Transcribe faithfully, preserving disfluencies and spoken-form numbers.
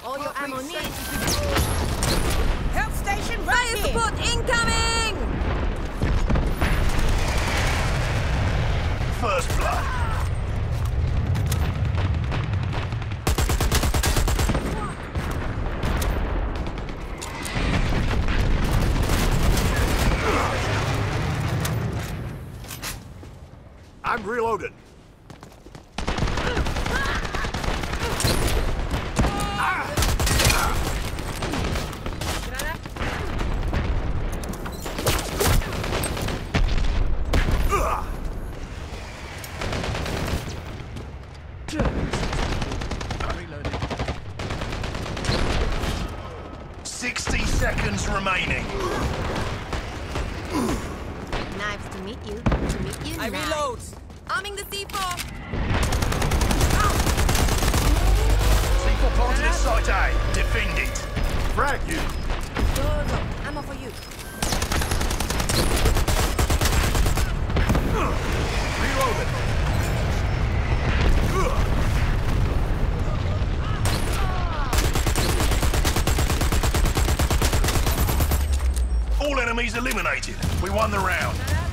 All your ammo needs. Help station right Fire here. support incoming! First blood. I'm reloading. Sixty seconds remaining. Knives to meet you. To meet you. I knives. reload. Arming the C four. C four planted at site A. Defend it. Frag you. Doors up. Ammo for you. Reloading. All enemies eliminated. We won the round.